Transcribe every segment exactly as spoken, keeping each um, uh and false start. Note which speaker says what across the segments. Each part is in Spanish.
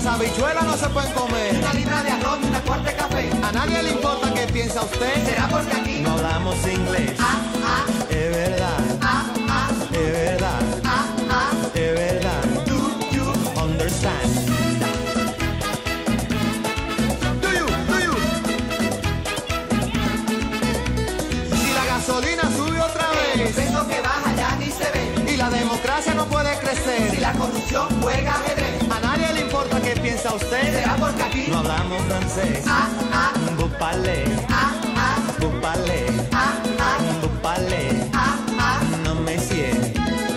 Speaker 1: habichuelas no se pueden comer.
Speaker 2: Una libra de arroz y una cuarta de café.
Speaker 1: A nadie le importa qué piensa usted.
Speaker 2: ¿Será porque aquí
Speaker 1: no hablamos inglés?
Speaker 2: Ah, ah,
Speaker 1: es verdad.
Speaker 2: ah, ah,
Speaker 1: Es verdad.
Speaker 2: ah, ah.
Speaker 1: Es verdad.
Speaker 2: Do you
Speaker 1: Understand? Do you? Do you? Si la gasolina sube otra
Speaker 2: el
Speaker 1: vez
Speaker 2: peso que baja ya ni se ve.
Speaker 1: y la democracia no puede crecer,
Speaker 2: Si la corrupción juega ajedrez.
Speaker 1: a nadie le importa qué piensa usted.
Speaker 2: ¿Será porque aquí
Speaker 1: no hablamos francés?
Speaker 2: Ah, ah,
Speaker 1: Vous parlez,
Speaker 2: ah, ah,
Speaker 1: vous parlez,
Speaker 2: ah, ah,
Speaker 1: vous parlez.
Speaker 2: ah, ah.
Speaker 1: No me sigue.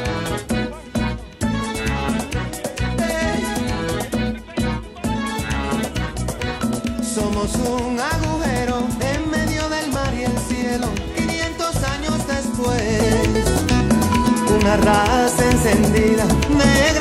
Speaker 1: Somos un agujero en medio del mar y el cielo. quinientos años después, una raza encendida de